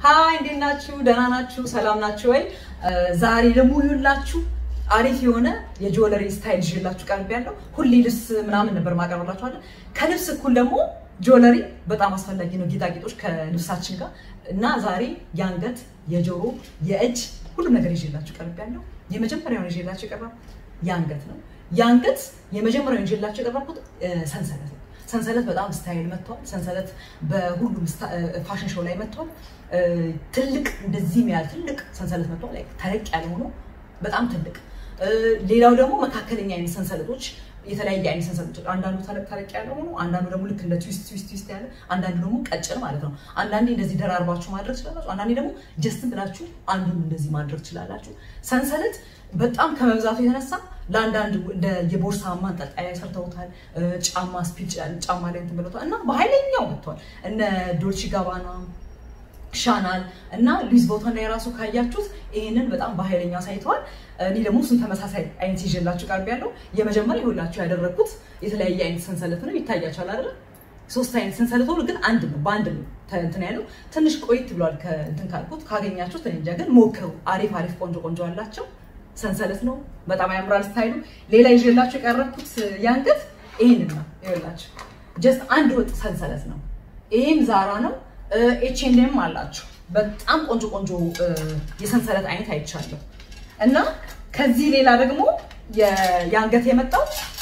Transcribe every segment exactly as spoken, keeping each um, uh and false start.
ሃይ እንዴት ናችሁ ደህና ናችሁ ሰላም ናችሁ ወይ ዛሬ ደግሞ ይሁንላችሁ አሪፍ የሆነ የጆለሪ ስታይል ይዤላችሁ ቀርብ ያለው ሁሌ ልብስ ምናምን ነበር ማቀርብላችሁ አይደል ከልብስ እኩል ደግሞ ጆለሪ በጣም አስፈላጊ ነው ጌጣጌጦች ከልብሳችን ጋር እና ዛሬ ያንገት የጆሮ የእጅ ሁሉ ነገር ይዤላችሁ ቀርብ ያለው የመጀመሪያው ይዤላችሁ ቀርብ ያንገት ነው ያንገት የመጀመሪያው ይዤላችሁ ቀርብኩት ሰንሰለት ሰንሰለት በጣም ስታይል መጥቷል ሰንሰለት በሁሉም ፋሽን ሾው ላይ መጥቷል ትልቅ እንደዚህ የሚያል ትልቅ ሰንሰለት መጥቷል ላይ ተለቅ ያለ ሆኖ በጣም ትልቅ ሌላው ደግሞ መካከለኛ አይነት ሰንሰለቶች የተለያየ አይነት ሰንሰለቶች አንዳንዱ ተለቅ ተለቅ ያለ ሆኖ አንዳንዱ ደግሞ ልክ እንደ ትዊስት ትዊስት ትዊስት ያለ አንዳንዱ ደግሞ ቀጭን ማለት ነው አንዳንዴ እንደዚህ ደራርባችሁ ማድረግ ይችላልላችሁ አንዳንዴ ደግሞ ጀስት ብላችሁ አንዱን እንደዚህ ማድረግ ይችላልላችሁ ሰንሰለት በጣም ከመብዛቱ የተነሳ ለአንዳንድ እንደ የቦርሳ ማንጠልጣያ ሰርተውታል ጫማ ስፒች ጫማ ላይ እንትን ብለውታል እና በኃይለኛው መጥቷል እነ ዶልቺ ጋባና ሻናል እና ሉዊስ ቮተን ላይ ራሱ ካያችሁት ይሄንን በጣም በኃይለኛው ሳይተዋል እኔ ደግሞ እሱን ተመሳሳይ አይነት ይዤላችሁ ቀርብ ያለው የመጀመሪያ ይሁላችሁ ያደረኩት የተለያየ አይነት ሰንሰለት ነው ይታያችኋል አይደል ሶስት አይነት ሰንሰለት ሁሉ ግን አንድ ነው በአንድ ነው እንትን ያለው ትንሽ ቆይት ብሏል ከእንትን ካልኩት ካገኛችሁት እንጃ ግን ሞክሩ አሪፍ አሪፍ ቆንጆ ቆንጆ አላቸው ሰንሰለት ነው በጣም ያምራል ስታይሉ ሌላ ይዤላችሁ የቀረብኩት ያንገት ይሄንን ነው ይኸውላችሁ ጀስት አንድ ወጥ ሰንሰለት ነው ይሄም ዛራ ነው ኤች ኤንድ ኤም አላችሁ በጣም ቆንጆ ቆንጆ የሰንሰለት አይነት አይቻለሁ እና ከዚህ ሌላ ደግሞ ያንገት የመጣው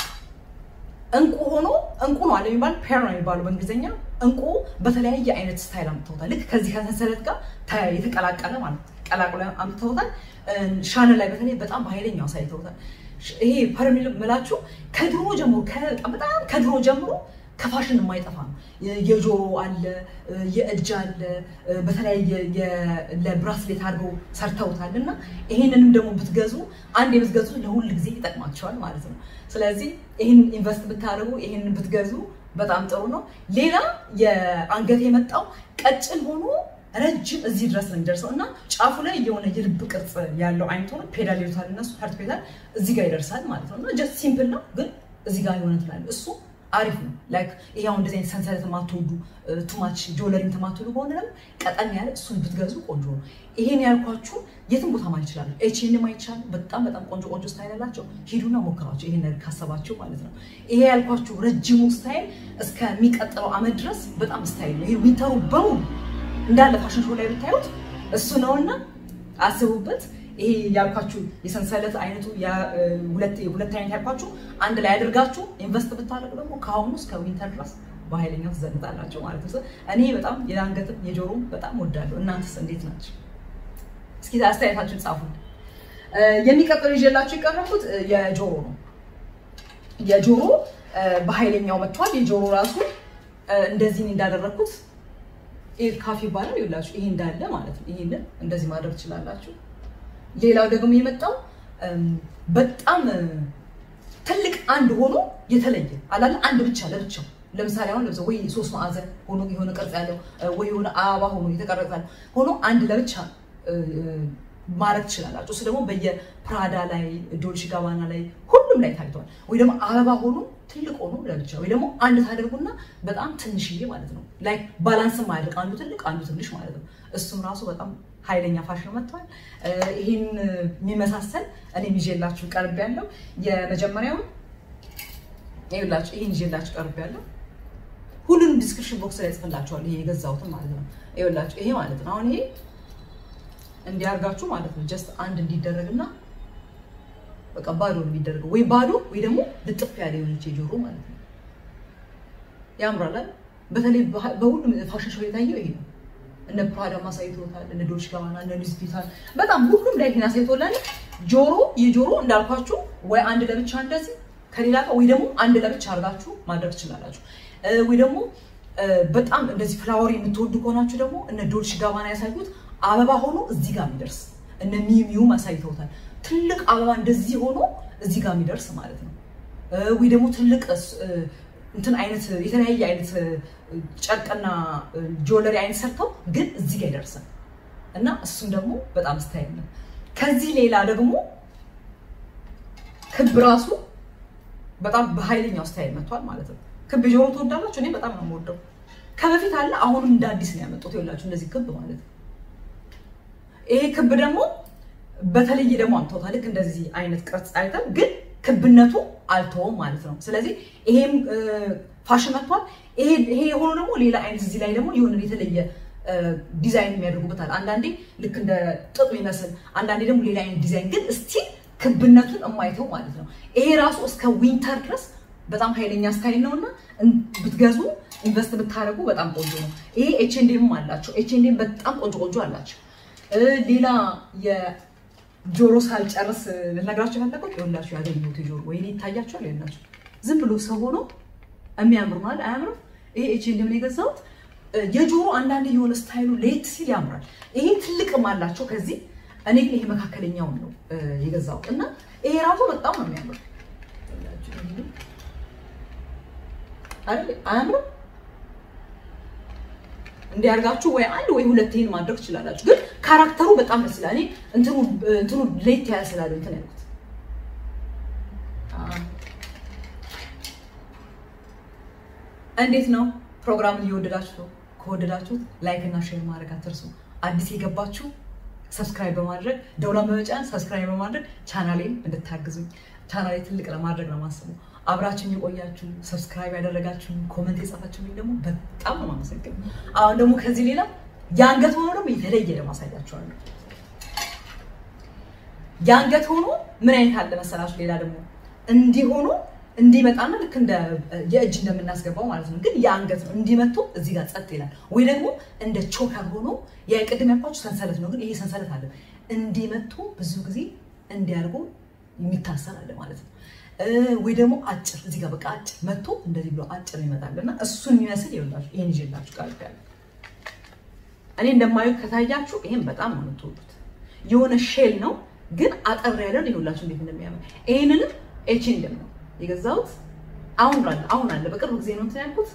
እንቁ ሆኖ እንቁ ነው አለ የሚባል ፔር ነው የሚባለው በእንግሊዘኛ እንቁ በተለያየ አይነት ስታይል አምጥተውታል ልክ ከዚህ ከሰንሰለት ጋር የተቀላቀለ ማለት ቀላቅሎ አምጥተውታል ሻነል ላይ በተለይ በጣም በኃይለኛው ሳይተውታል ይሄ ፐርሚል መላችሁ ከድሮ ጀምሮ በጣም ከድሮ ጀምሮ ከፋሽን የማይጠፋ ነው የጆሮ አለ የእጅ አለ በተለያየ ለብራስሌት አድርገው ሰርተውታልና ይሄንንም ደግሞ ብትገዙ አንድ የብትገዙ ለሁሉ ጊዜ ይጠቅማቸዋል ማለት ነው ስለዚህ ይሄን ኢንቨስት ብታደርጉ ይሄን ብትገዙ በጣም ጥሩ ነው ሌላ የአንገት የመጣው ቀጭን ሆኖ ረጅም እዚህ ድረስ ነው የሚደርሰውና ጫፉ ላይ የሆነ የልብ ቅርጽ ያለው አይነት ሆኖ ፔዳል ይሉታል እነሱ ሀርት ፔዳል እዚህ ጋር ይደርሳል ማለት ነውና ጀስት ሲምፕል ነው ግን እዚህ ጋር የሆነ ትላል እሱ አሪፍ ነው ላይክ ይሄው እንደዚህ አይነት ሰንሰለት ማትወዱ ቱ ማች ጆለሪ ተማትሉ ከሆነ ቀጠን ያለ እሱን ብትገዙ ቆንጆ ነው ይሄን ያልኳችሁ የትም ቦታ ማለት ይችላል ኤች ኤን ኤም አይቻል በጣም በጣም ቆንጆ ቆንጆ ስታይል አላቸው ሂዱና ሞክራችሁ ይሄን ነገር ካሰባችሁ ማለት ነው ይሄ ያልኳችሁ ረጅሙ ስታይል እስከሚቀጥለው አመት ድረስ በጣም ስታይል ነው ይሄ ዊንተሩ በሙሉ እንዳለ ፋሽን ሾው ላይ ብታዩት እሱ ነውና አስቡበት ይሄ ያልኳችሁ የሰንሰለት አይነቱ ያ ሁለት ሁለት አይነት ያልኳችሁ አንድ ላይ አድርጋችሁ ኢንቨስት ብታደርጉ ደግሞ ካሁኑ እስከ ዊንተር ድረስ በኃይለኛው ተዘንጣላችሁ ማለት ነው እኔ በጣም የአንገትም የጆሮም በጣም ወዳለሁ እናንተስ እንዴት ናችሁ እስኪ አስተያየታችሁን ጻፉ የሚቀጥለው ይዤላችሁ የቀረብኩት የጆሮ ነው የጆሮ በኃይለኛው መጥቷል የጆሮ ራሱ እንደዚህ እንዳደረኩት ኤር ካፌ ባለው ይላችሁ ይሄ እንዳለ ማለት ነው ይሄን እንደዚህ ማድረግ ትችላላችሁ ሌላው ደግሞ የመጣው በጣም ትልቅ አንድ ሆኖ የተለየ አላለ አንድ ብቻ ለብቻው ለምሳሌ አሁን ለምሳሌ ወይ ሶስት ማዕዘን ሆኖ የሆነ ቅርጽ ያለው ወይ የሆነ አበባ ሆኖ የተቀረጸ ሆኖ አንድ ለብቻ ማድረግ ትችላላችሁ እሱ ደግሞ በየፕራዳ ላይ ዶልቺ ጋባና ላይ ሁሉም ላይ ታይቷል ወይ ደግሞ አበባ ሆኖ ትልቅ ሆኖ ለብቻ ወይ ደግሞ አንድ ታደርጉና በጣም ትንሽዬ ማለት ነው ላይክ ባላንስ ማድረግ አንዱ ትልቅ አንዱ ትንሽ ማለት ነው እሱም ራሱ በጣም ኃይለኛ ፋሽን መጥቷል ይሄን የሚመሳሰል እኔ ይዤላችሁ ቀርብ ያለው የመጀመሪያው ይኸውላችሁ ይሄን ይዤላችሁ ቀርብ ያለው ሁሉንም ዲስክሪፕሽን ቦክስ ላይ ጽፈላችኋለሁ ይሄ የገዛሁት ማለት ነው ይኸውላችሁ ይሄ ማለት ነው አሁን ይሄ እንዲያርጋችሁ ማለት ነው ጀስት አንድ እንዲደረግና በቃ ባዶ እንዲደረግ ወይ ባዶ ወይ ደግሞ ልጥፍ ያለ የሆነች የጆሮ ማለት ነው ያምራል በተለይ በሁሉም ፋሽን ሾው የታየው ይሄ ነው እነ ፕራዳ ማሳይቶታል እነ ዶልቺ ጋባና እነ ሉዊስ ቪቶን በጣም ሁሉም ላይ ሄና ሳይቶላል ጆሮ የጆሮ እንዳልኳችሁ ወይ አንድ ለብቻ እንደዚህ ከሌላ ጋር ወይ ደግሞ አንድ ለብቻ አርጋችሁ ማድረግ ትችላላችሁ ወይ ደግሞ በጣም እንደዚህ ፍላወር የምትወዱ ከሆናችሁ ደግሞ እነ ዶልቺ ጋባና ያሳዩት አበባ ሆኖ እዚህ ጋር የሚደርስ እነ ሚሚዩ ማሳይቶታል ትልቅ አበባ እንደዚህ ሆኖ እዚህ ጋር የሚደርስ ማለት ነው ወይ ደግሞ ትልቅ እንትን አይነት የተለያየ አይነት ጨርቅና ጆለሪ አይነት ሰርተው ግን እዚህ ጋር ይደርሳል እና እሱም ደግሞ በጣም ስታይል ነው ከዚህ ሌላ ደግሞ ክብ ራሱ በጣም በኃይለኛው ስታይል መጥቷል ማለት ነው ክብ ጆሮ ተወዳላችሁ እኔ በጣም ነው የምወደው ከበፊት አለ አሁንም እንደ አዲስ ነው ያመጡት ይላችሁ እንደዚህ ክብ ማለት ነው ይሄ ክብ ደግሞ በተለይ ደግሞ አምጥቷል ልክ እንደዚህ አይነት ቅርጽ አይተን ግን ክብነቱ አልተወም ማለት ነው ስለዚህ ይሄም ፋሽን መጥቷል ይሄ ይሄ ሆኖ ደግሞ ሌላ አይነት እዚህ ላይ ደግሞ የሆነ የተለየ ዲዛይን የሚያደርጉበታል አንዳንዴ ልክ እንደ ጥጥ ይመስል አንዳንዴ ደግሞ ሌላ አይነት ዲዛይን ግን እስቲ ክብነቱን የማይተው ማለት ነው ይሄ ራሱ እስከ ዊንተር ድረስ በጣም ኃይለኛ ስታይል ነውና ብትገዙ ኢንቨስት ብታረጉ በጣም ቆንጆ ነው ይሄ ኤች ኤንድ ኤም አላችሁ ኤች ኤንድ ኤም በጣም ቆንጆ ቆንጆ አላችሁ ሌላ የጆሮ ሳልጨርስ ልነግራችሁ ፈለኩት ይኸውላችሁ ያገኙት ጆሮ ወይኔ ይታያችኋል ይኸውላችሁ ዝም ብሎ ሰው ሆኖ የሚያምር ማለት አያምርም ይሄ ኤች ኤንድ ኤም ነው የገዛሁት የጆሮ አንዳንድ የሆነ ስታይሉ ሌት ሲል ያምራል ይሄ ትልቅም አላችሁ ከዚህ እኔ ግን ይሄ መካከለኛው ነው የገዛሁት እና ይሄ ራሱ በጣም ነው የሚያምር አይደል አያምርም እንዲያርጋችሁ ወይ አንድ ወይ ሁለቴን ማድረግ ትችላላችሁ ግን ካራክተሩ በጣም ደስ ይላል እኔ እንትኑ እንትኑ ሌት ያለ ስላለ እንትን ያልኩት እንዴት ነው ፕሮግራም እየወደዳችሁ ነው ከወደዳችሁ ላይክ እና ሼር ማድረግ አትርሱ አዲስ የገባችሁ ሰብስክራይብ በማድረግ ደውላን በመጫን ሰብስክራይብ በማድረግ ቻናሌን እንድታግዙኝ ቻናሌ ትልቅ ለማድረግ ነው ማስበው አብራችሁኝ የቆያችሁ ሰብስክራይብ ያደረጋችሁ ኮሜንት የጻፋችሁልኝ ደግሞ በጣም ነው ማመሰግን አሁን ደግሞ ከዚህ ሌላ ያንገት ሆኖ ደግሞ የተለየ ለማሳያችኋለሁ ያንገት ሆኖ ምን አይነት አለ መሰላችሁ ሌላ ደግሞ እንዲህ ሆኖ እንዲመጣና ልክ እንደ የእጅ እንደምናስገባው ማለት ነው ግን ያንገት ነው እንዲመጡ እዚህ ጋር ጸጥ ይላል ወይ ደግሞ እንደ ቾከር ሆኖ ያይቀድም ያልኳችሁ ሰንሰለት ነው ግን ይሄ ሰንሰለት አለ እንዲመጡ ብዙ ጊዜ እንዲያርጉ የሚታሰር አለ ማለት ነው ወይ ደግሞ አጭር እዚህ ጋር በቃ አጭር መጥቶ እንደዚህ ብሎ አጭር ይመጣልና እሱን የሚመስል ይወላችሁ ይሄን ይዤላችሁ ቃል ያለ እኔ እንደማየው ከታያችሁ ይሄን በጣም ነው የምትወዱት የሆነ ሼል ነው ግን አጠር ያለ ነው ይወላችሁ እንዴት እንደሚያምር ይሄንን ኤች ኤንድ ኤም ነው የገዛሁት አሁን አለ አሁን አለ በቅርብ ጊዜ ነው እንትን ያልኩት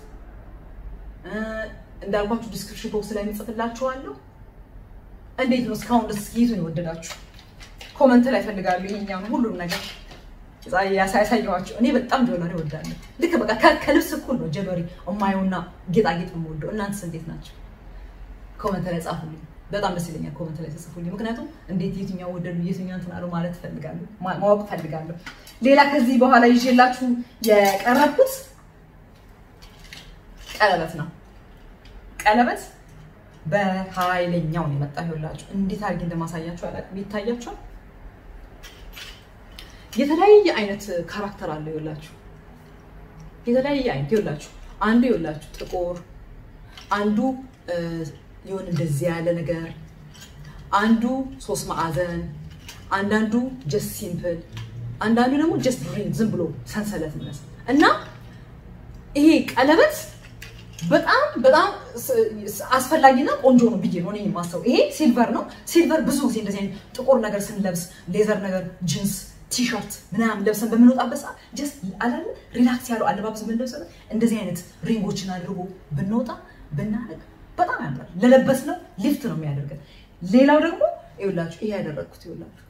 እንዳልኳችሁ ዲስክሪፕሽን ቦክስ ላይ እንጽፍላችኋለሁ እንዴት ነው እስካሁን ደስ ይይዙኝ ወደዳችሁ ኮሜንት ላይ ፈልጋለሁ ይሄኛው ሁሉም ነገር ዛሬ ያሳያሳያችሁ እኔ በጣም ጆለሪ ወዳለሁ ልክ በቃ ከልብስ እኩል ነው ጆለሪ እማየውና ጌጣጌጥ ነው ወደው እናንተስ እንዴት ናችሁ ኮሜንት ላይ ጻፉልኝ በጣም ደስ ይለኛል ኮሜንት ላይ ተጽፉልኝ ምክንያቱም እንዴት የትኛው ወደዱ የትኛው እንትን አሉ ማለት ፈልጋለሁ ማወቅ ፈልጋለሁ ሌላ ከዚህ በኋላ ይዤላችሁ የቀረብኩት ቀለበት ነው ቀለበት በኃይለኛው ነው የመጣው ይኸውላችሁ እንዴት አድርጌ እንደማሳያችሁ አላውቅም ይታያችሁ የተለያየ አይነት ካራክተር አለው ይኸውላችሁ የተለያየ አይነት ይኸውላችሁ አንዱ ይኸውላችሁ ጥቁር አንዱ የሆነ እንደዚህ ያለ ነገር አንዱ ሶስት ማዕዘን አንዳንዱ ጀስት ሲምፕል አንዳንዱ ደግሞ ጀስት ሪንግ ዝም ብሎ ሰንሰለት ነው እና ይሄ ቀለበት በጣም በጣም አስፈላጊና ቆንጆ ነው ብዬ ነው እኔ የማስበው ይሄ ሲልቨር ነው ሲልቨር ብዙ ጊዜ እንደዚህ አይነት ጥቁር ነገር ስንለብስ ሌዘር ነገር ጂንስ ቲሸርት ምናምን ለብሰን በመንወጣበት ሰዓት ጀስት አላለ ሪላክስ ያለው አለባበስ በመንለብሰን እንደዚህ አይነት ሪንጎችን አድርጎ ብንወጣ ብናረግ በጣም ያምራል ለለበስ ነው ሊፍት ነው የሚያደርገን ሌላው ደግሞ ይኸውላችሁ ይሄ ያደረኩት ይኸውላችሁ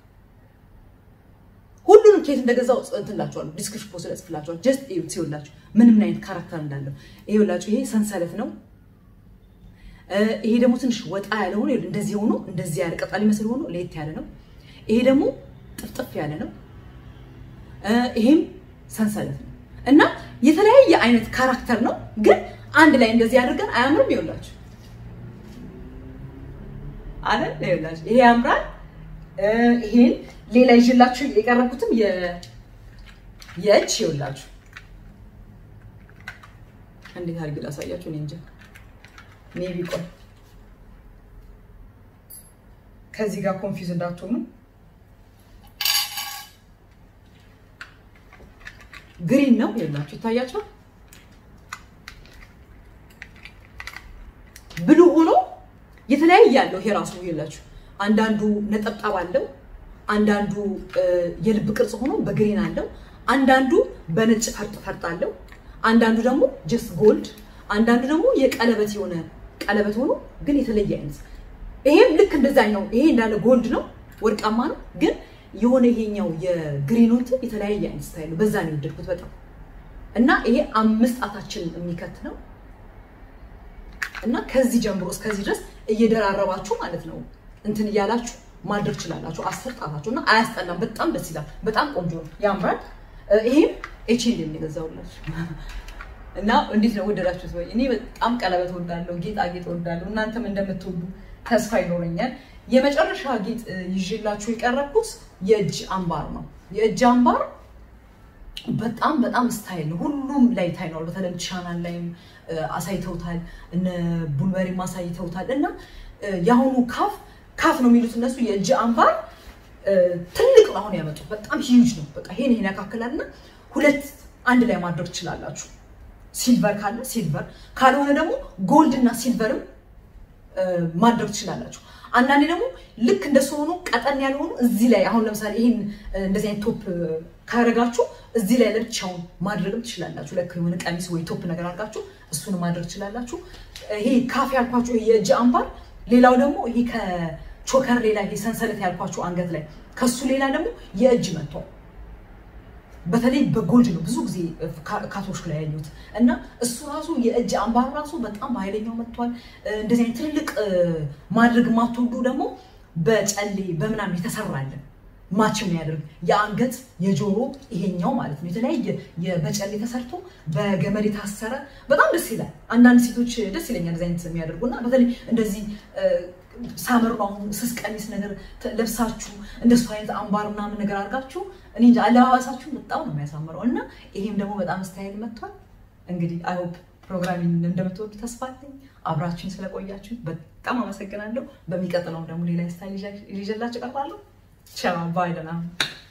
ሁሉንም ኬት እንደገዛው እንትላችኋለሁ ዲስክሪፕሽን ቦክስ ላይ ጽፍላችኋለሁ ጀስት ይኸውላችሁ ምን ምን አይነት ካራክተር እንዳለው ይኸውላችሁ ይሄ ሰንሰለት ነው ይሄ ደግሞ ትንሽ ወጣ ያለ ሆኖ እንደዚህ ሆኖ እንደዚህ ያለ ቀጣሊ መስል ሆኖ ለየት ያለ ነው ይሄ ደግሞ ጥፍጥፍ ያለ ነው ይሄም ሰንሰለት ነው እና የተለያየ አይነት ካራክተር ነው ግን አንድ ላይ እንደዚህ ያደርገን አያምርም ይኸውላችሁ አለ ይኸውላችሁ ይሄ ያምራል ይሄን ሌላ ይዤላችሁ የቀረብኩትም የ የእጅ ይኸውላችሁ እንዴት አድርጌ ላሳያችሁ እኔ እንጃ ሜቢ ቆይ ከዚህ ጋር ኮንፊውዝ እንዳትሆኑ ግሪን ነው ይኸውላችሁ ይታያችሁ ብሉ ሆኖ የተለያየ ያለው ይሄ ራሱ ይኸውላችሁ አንዳንዱ ነጠብጣብ አለው አንዳንዱ የልብ ቅርጽ ሆኖ በግሪን አለው አንዳንዱ በነጭ ፈርጥ ፈርጥ አለው አንዳንዱ ደግሞ ጀስት ጎልድ አንዳንዱ ደግሞ የቀለበት የሆነ ቀለበት ሆኖ ግን የተለየ አይነት ይሄም ልክ እንደዛኛው ይሄ እንዳለ ጎልድ ነው ወርቃማ ነው ግን የሆነ ይሄኛው የግሪኑት የተለያየ አይነት ስታይል በዛ ነው የወደድኩት በጣም እና ይሄ አምስት አታችን የሚከት ነው እና ከዚህ ጀምሮ እስከዚህ ድረስ እየደራረባችሁ ማለት ነው እንትን ይያላችሁ ማድረግ ይችላልላችሁ አስር ጣታችሁና አያስጠላም በጣም ደስ ይላል በጣም ቆንጆ ነው ያምራል ይሄም ኤችኤል የሚገዛውላችሁ እና እንዴት ነው ወደዳችሁት ወይ እኔ በጣም ቀለበት ወዳለው ጌጣጌጥ ወዳለው እናንተም እንደምትወዱ ተስፋ ይኖረኛል የመጨረሻ ጌጥ ይዤላችሁ የቀረብኩት የእጅ አምባር ነው የእጅ አምባር በጣም በጣም ስታይል ነው ሁሉም ላይ ታይኗል በተለም ቻናል ላይም አሳይተውታል እነ ቡልበሪ ማሳይተውታል እና ያሁኑ ካፍ ካፍ ነው የሚሉት እነሱ የእጅ አምባር ትልቅ ነው አሁን ያመጡት በጣም ሂዩጅ ነው በቃ ይሄን ይሄን ያካክላልና ሁለት አንድ ላይ ማድረግ ይችላልላችሁ ሲልቨር ካለ ሲልቨር ካልሆነ ደግሞ ጎልድ እና ሲልቨርም ማድረግ ይችላልላችሁ አንዳንዴ ደግሞ ልክ እንደሱ ሆኖ ቀጠን ያልሆኑ እዚህ ላይ አሁን ለምሳሌ ይሄን እንደዚህ አይነት ቶፕ ካረጋችሁ እዚህ ላይ ለብቻው ማድረግም ትችላላችሁ ለክ የሆነ ቀሚስ ወይ ቶፕ ነገር አድርጋችሁ እሱን ማድረግ ይችላልላችሁ ይሄ ካፍ ያልኳችሁ የእጅ አምባር ሌላው ደግሞ ይሄ ከቾከር ሌላ ይሄ ሰንሰለት ያልኳችሁ አንገት ላይ ከሱ ሌላ ደግሞ የእጅ መጥቶ በተለይ በጎልድ ነው ብዙ ጊዜ ካቶሽ ላይ ያዩት እና እሱ ራሱ የእጅ አምባር ራሱ በጣም በኃይለኛው መጥቷል እንደዚህ አይነት ትልቅ ማድረግ ማትወዱ ደግሞ በጨሌ በመናም የተሰራለ ማችም ያደርግ የአንገት የጆሮ ይሄኛው ማለት ነው የተለያየ የበጨሌ ተሰርቶ በገመድ የታሰረ በጣም ደስ ይላል አንዳንድ ሴቶች ደስ ይለኛል እንደዚህ አይነት የሚያደርጉና በተለይ እንደዚህ ሳመር ነው ስስ ቀሚስ ነገር ለብሳችሁ እንደሱ አይነት አምባርና ምን ነገር አርጋችሁ እኔ እንጃ አለባበሳችሁ በጣም ነው የሚያሳምረው እና ይሄም ደግሞ በጣም ስታይል መጥቷል እንግዲህ አይ ሆፕ ፕሮግራሚንግ እንደምትወዱ ተስፋ አለኝ አብራችሁን ስለቆያችሁ በጣም አመሰግናለሁ በሚቀጥለው ደግሞ ሌላ ስታይል ይዤላችሁ እቀርባለሁ ቻው ባይ ደህና